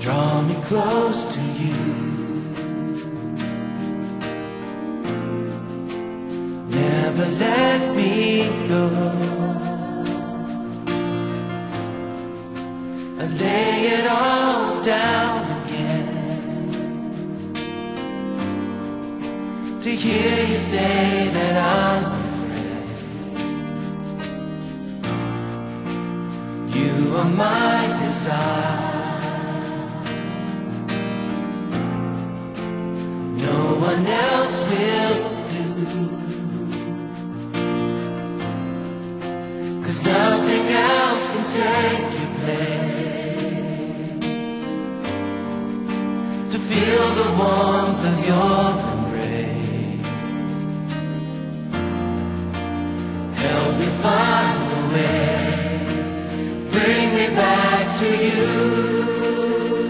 Draw me close to you. Never let me go. I lay it all down again to hear you say that I'm afraid. You are my desire. No one else will do, 'cause nothing else can take your place. To feel the warmth of your embrace, help me find a way, bring me back to you.